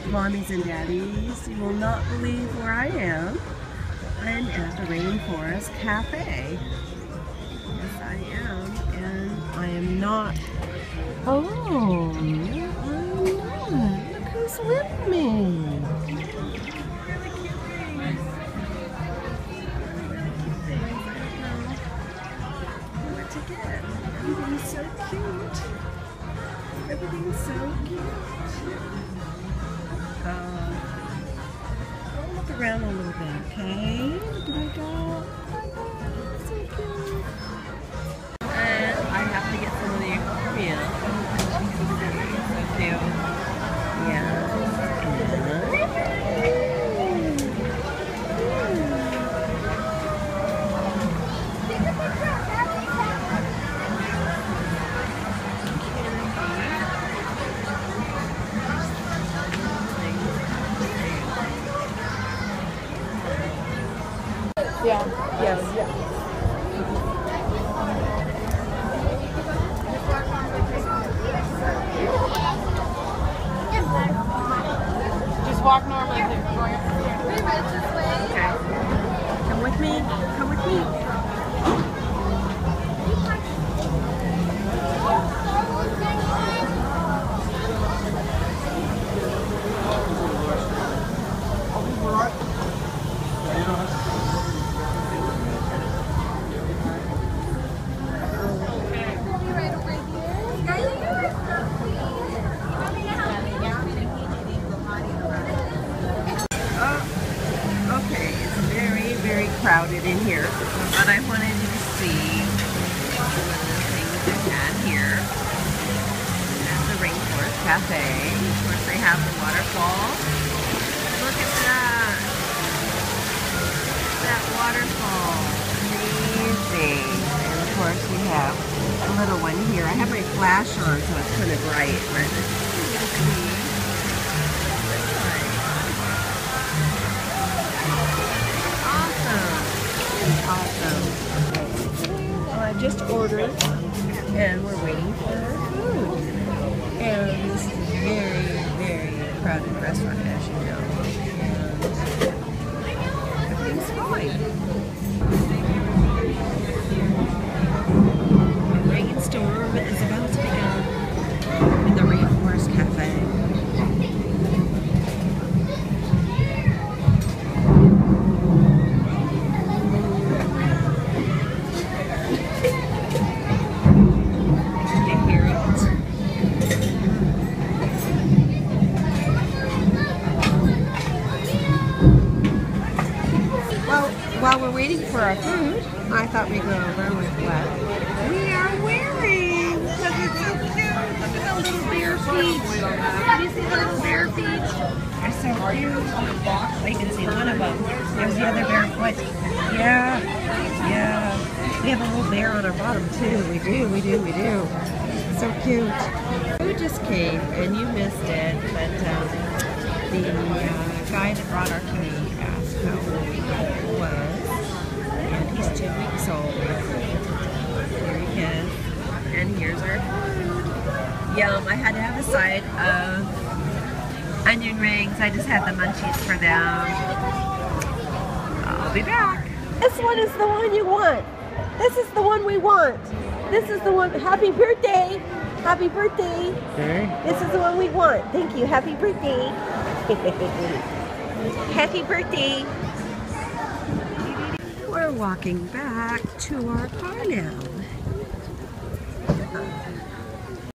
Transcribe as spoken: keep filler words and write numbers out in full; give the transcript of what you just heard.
Mommies and daddies, you will not believe where I am. I am at the Rainforest Café. Yes, I am. And I am not alone. I'm not. Look who's with me. Really cute things. Really cute things. I don't know what to get. Everything's so cute. Everything's so cute. Uh, I'll look around a little bit, okay? Look at my dog. My dog, so cute. And I have to get some of the aquarium. So cute. Yeah. Yeah. Yes. Yeah. Just walk normally. Okay. Come with me. Come with me. Crowded in here, but I wanted you to see one of the things they had here at the Rainforest Café. Of course, they have the waterfall. Look at that! That waterfall. Amazing. And of course, we have a little one here. I have my flash on, so it's kind of bright, but it's easy to see. Awesome. Well, I just ordered and we're waiting for our food. And this is a very, very crowded restaurant, as you know. And everything's fine. A rainstorm is about to begin in the Rainforest Cafe. While we're waiting for our food, I thought we'd go over with what we are wearing. Because it's so cute. Look at the little bear feet. Can you see the little bear feet? They're so cute. I can see one of them. There's the other bear foot. Yeah. Yeah. We have a little bear on our bottom too. We do, we do, we do. So cute. Food just came and you missed it, but um, the uh, guy that brought our food asked how old we was. He's two weeks old. Here he is. And here's our food. Yum. I had to have a side of onion rings. I just had the munchies for them. I'll be back. This one is the one you want. This is the one we want. This is the one. Happy birthday. Happy birthday. Okay. This is the one we want. Thank you. Happy birthday. Happy birthday. We're walking back to our car now.